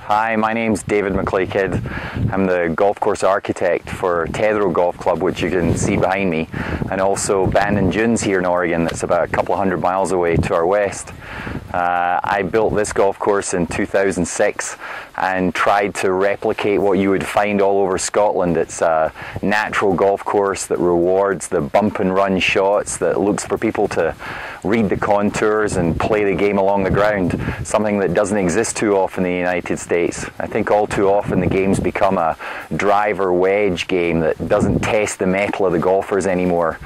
Hi, my name's David McLay Kidd. I'm the golf course architect for Tetherow Golf Club, which you can see behind me, and also Bend and Dunes here in Oregon, that's about a couple of hundred miles away to our west. I built this golf course in 2006 and tried to replicate what you would find all over Scotland. It's a natural golf course that rewards the bump and run shots, that looks for people to read the contours and play the game along the ground, something that doesn't exist too often in the United States. I think all too often the game's become a driver wedge game that doesn't test the mettle of the golfers anymore.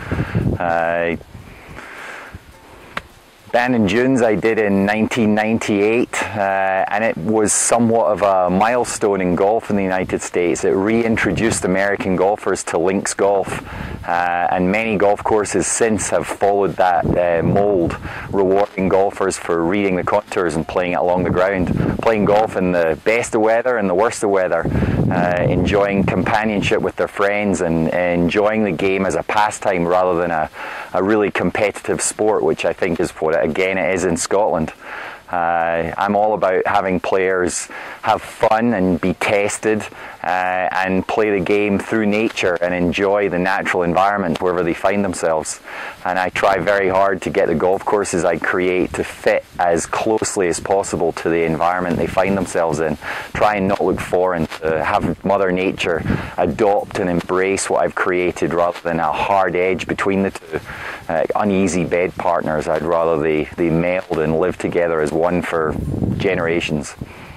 Bend and Dunes I did in 1998, and it was somewhat of a milestone in golf in the United States. It reintroduced American golfers to links golf, and many golf courses since have followed that mold, rewarding golfers for reading the contours and playing it along the ground, playing golf in the best of weather and the worst of weather, enjoying companionship with their friends and enjoying the game as a pastime rather than a really competitive sport, which I think is what again it is in Scotland. I'm all about having players have fun and be tested and play the game through nature and enjoy the natural environment wherever they find themselves. And I try very hard to get the golf courses I create to fit as closely as possible to the environment they find themselves in. Try and not look foreign, to have Mother Nature adopt and embrace what I've created rather than a hard edge between the two. Uneasy bed partners. I'd rather they meld and live together as one for generations.